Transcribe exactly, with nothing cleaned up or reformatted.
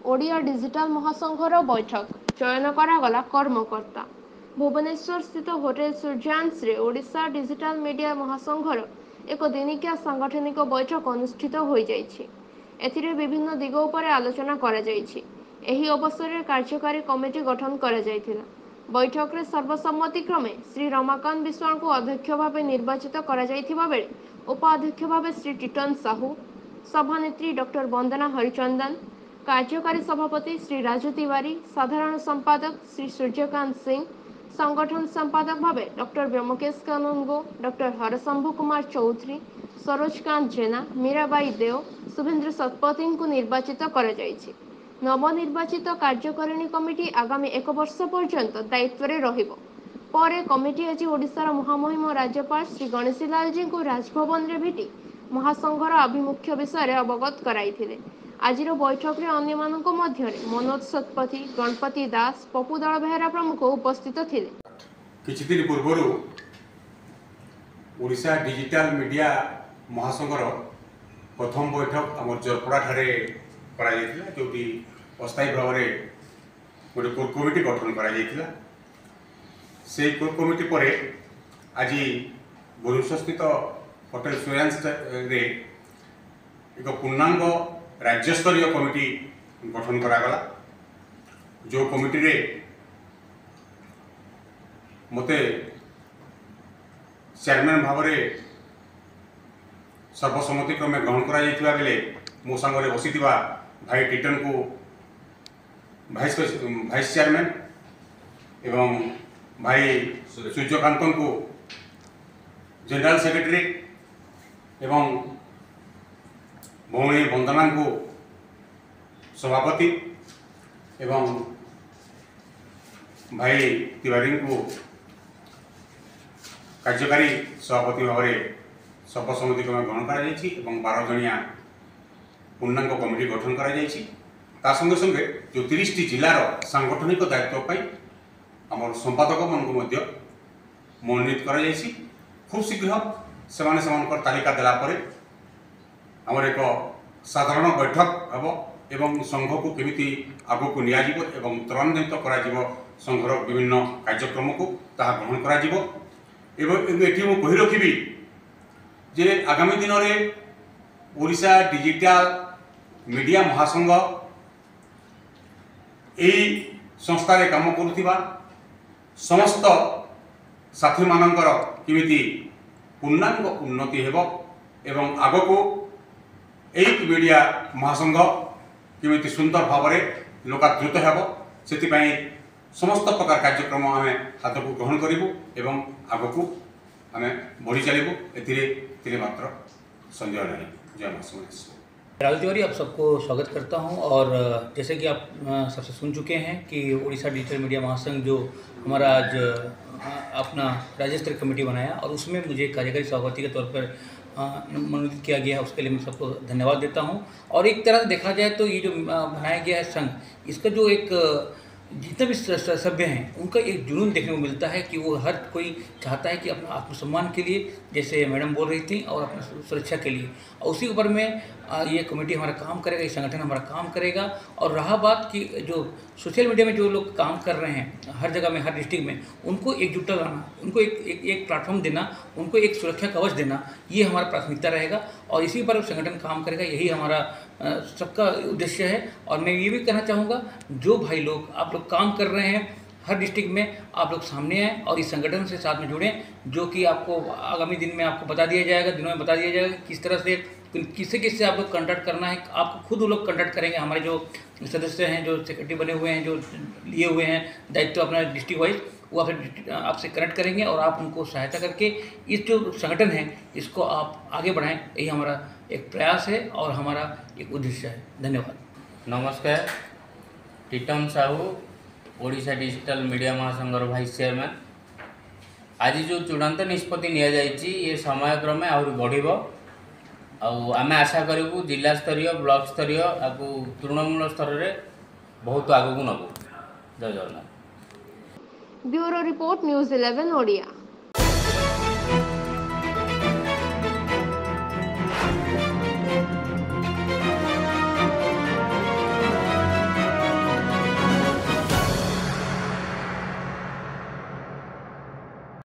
Odia digital महासंघर बैठक चयन करागला कर्मकर्ता। भुवनेश्वर स्थित होटेल सूर्यांश रे ओडिशा डिजिटल मीडिया महासंघर एक दिनिकिया सांगठनिक बैठक अनुष्ठित हो जाइछि। एथिरे विभिन्न दिग उपरे आलोचना करा जाइछि। एही अवसर रे कार्यकारी कमिटी गठन करा जाइथिला। बैठक रे सर्वसम्मति क्रमे श्री रमाकांत विश्वाल को अध्यक्ष भावे निर्वाचित करा जाइथिबा बेले उपाध्यक्ष भावे श्री टिटन साहू, सभानेत्री डॉक्टर वंदना हरिचंदन, कार्यकारी सभापति श्री राजू तिवारी, साधारण संपादक श्री सूर्यकांत सिंह, संगठन संपादक भावे डॉक्टर ब्रह्मकेश कानूनगो, डॉक्टर हरशंभु कुमार चौधरी, सरोजकांत जेना, मीराबाई देव, शुभेन्द्र शतपथी को निर्वाचित करा जाइछि। नवनिर्वाचित कार्यकारिणी कमिटी आगामी एक वर्ष पर्यंत दायित्व रे रहिबो। परे कमिटी आज ओडिशार महामहिम राज्यपाल श्री गणेशी लाल जी को राजभवन रे भेटी महासंघर आभिमुख्य विषय अवगत कराइथिले। आजिर बैठक रे अन्य मानक मध्य रे मनोज शतपथी, गणपति दास, पप्पू दल बेहरा प्रमुख उपस्थित थिले। किछि दिन पूर्व ओडिशा डिजिटल मीडिया महासंघर प्रथम बैठक आम जरपड़ा ठारे करा जायतिला, जोटी अस्थायी भाव में गोटे कोर कमिटी गठन करा जायतिला। से कोर कमिटी परे आज भुवनेश्वर स्थित होटेल सूर्यांश रे एक पूर्णांग राज्यस्तरीय कमिटी गठन करागला। जो कमिटी रे मते चेयरमैन भाव में सर्वसम्मति क्रमे ग्रहण करा जायतिबा बेले मो संगे बसीथिबा भाई टिटन को भाइस भाइस चेयरमैन एवं भाई सूर्यकांत को जनरल सेक्रेटरी एवं भौणी वंदना को सभापति एवं भाई तिवारी को कार्यकारी सभापति भाव में सर्वसम्मति क्रमे ग्रहण कर बारह जनिया पूर्णांग कमिटी गठन करा जायछि। ता संगे संगे जो तीस टी जिलार सांगठनिक दायित्व आम संपादक मान मनोनीत करा जायछि। खूब शीघ्र सेमाने सेमानकर तालिका देला परे आमर एक साधारण बैठक हम एवं संघ को केमिति आगो को निया जिवो एवं त्वरान्वित करा जिवो संघर विभिन्न कार्यक्रम को ताहा ग्रहण करा जिवो। एवं एठी मु कहि रखिबी जे आगामी दिन में ओडिशा डिजिटल मीडिया महासंघ यही संस्था रे काम करुथिबा समस्त साथी मानकर किमिति पूर्णांग उन्नति हेबो एवं आगो को एक मीडिया महासंघ किमिति सुंदर भाव में लोकादृत हेबो सेतिपई समस्त प्रकार कार्यक्रम आम हाथ को ग्रहण करूँ एवं आगो को आम बढ़ी चलू एथिरे मात्र संदेह नहीं। जय महासंघ। राजू तिवारी आप सबको स्वागत करता हूं। और जैसे कि आप सबसे सुन चुके हैं कि ओडिशा डिजिटल मीडिया महासंघ जो हमारा आज अपना राज्य स्तरीय कमेटी बनाया और उसमें मुझे कार्यकारी सभापति के तौर पर मनोनीत किया गया है, उसके लिए मैं सबको धन्यवाद देता हूं। और एक तरह से देखा जाए तो ये जो बनाया गया है संघ, इसका जो एक जितने भी सभ्य हैं उनका एक जुनून देखने को मिलता है कि वो हर कोई चाहता है कि अपना आत्मसम्मान के लिए, जैसे मैडम बोल रही थी, और अपनी सुरक्षा के लिए, और उसी ऊपर में ये कमेटी हमारा काम करेगा, ये संगठन हमारा काम करेगा। और रहा बात कि जो सोशल मीडिया में जो लोग काम कर रहे हैं हर जगह में, हर डिस्ट्रिक्ट में, उनको एकजुटता लाना, उनको एक एक, एक प्लेटफॉर्म देना, उनको एक सुरक्षा कवच देना, ये हमारा प्राथमिकता रहेगा और इसी पर संगठन काम करेगा। यही हमारा सबका उद्देश्य है। और मैं ये भी कहना चाहूँगा, जो भाई लोग आप लोग काम कर रहे हैं हर डिस्ट्रिक्ट में, आप लोग सामने आएँ और इस संगठन से साथ में जुड़ें, जो कि आपको आगामी दिन में आपको बता दिया जाएगा, दिनों में बता दिया जाएगा किस तरह से किससे किससे आप लोग कंडक्ट करना है। आपको खुद वो लोग कंडक्ट करेंगे। हमारे जो सदस्य हैं, जो सेक्रेटरी बने हुए हैं, जो लिए हुए हैं दायित्व अपना डिस्ट्रिक्ट वाइज, वो आपसे आपसे कनेक्ट करेंगे और आप उनको सहायता करके इस जो संगठन है इसको आप आगे बढ़ाएं। यही हमारा एक प्रयास है और हमारा एक उद्देश्य है। धन्यवाद। नमस्कार। टिटन साहू, ओडिशा डिजिटल मीडिया महासंघर भाइस चेयरमैन। आज जो चूड़ांत निष्पत्ति निया जायछि ये समयक्रमे आहरी बढ़िबो आउ आमे आशा करूँ जिला स्तरीय, ब्लॉक स्तरीय, आपको तृणमूल स्तर में बहुत आगू नबू। जय Jagannath. Bureau report news eleven Odia.